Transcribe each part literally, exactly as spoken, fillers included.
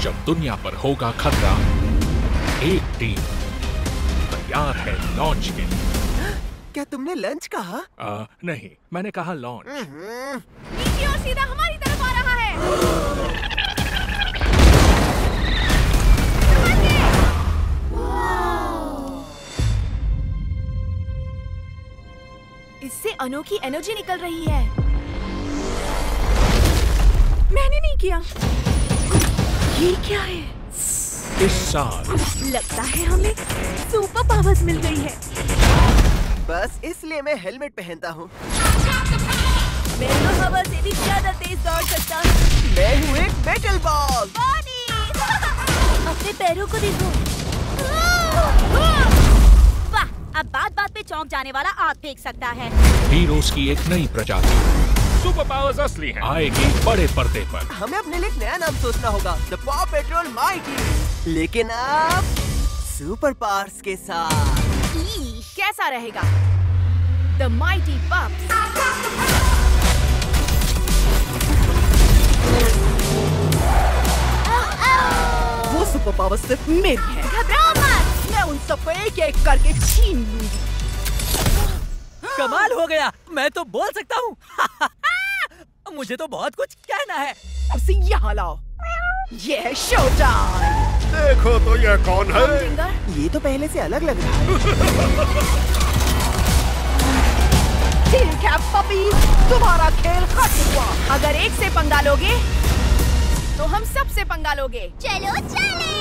जब दुनिया पर होगा खतरा, एक टीम तैयार है लॉन्च के लिए। क्या तुमने लंच कहा? आ, नहीं, मैंने कहा लॉन्च। मीटियोर सीधा हमारी तरफ आ रहा है। इससे अनोखी एनर्जी निकल रही है। मैंने नहीं किया। ये क्या है? इस साल लगता है हमें सुपर पावर्स मिल गई है। बस इसलिए मैं हेलमेट पहनता हूँ। मैं तो हवा से भी ज्यादा तेज दौड़ सकता हूँ। मैं हूँ एक मेटल बॉल। अपने पैरों को देखो। वाह, अब बात बात पे चौंक जाने वाला आग फेंक सकता है। हीरोज की एक नई प्रजाति सुपर पावर्स असली है, आएगी बड़े पर्दे पर। हमें अपने लिए एक नया नाम सोचना होगा, द पॉ पेट्रोल माइटी। लेकिन अब सुपर पावर्स के साथ। कैसा रहेगा? The mighty pups. वो सुपर पावर सिर्फ मेरी है। घबराओ मत, मैं उन सबको एक एक करके छीन लूंगी। कमाल हो गया, मैं तो बोल सकता हूँ। मुझे तो बहुत कुछ कहना है। उसे यहाँ लाओ। ये है शो टाइम। देखो तो ये कौन है? Humdinger? ये तो पहले से अलग लग रहा है। ठीक है पपी, तुम्हारा खेल खत्म हुआ। अगर एक से पंगा लोगे तो हम सब से पंगा लोगे। चलो चले।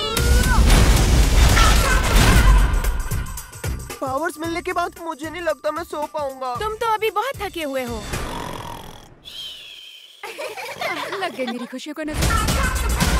पावर्स मिलने के बाद मुझे नहीं लगता मैं सो पाऊंगा। तुम तो अभी बहुत थके हुए हो। लग गई मेरी खुशियों को नजर।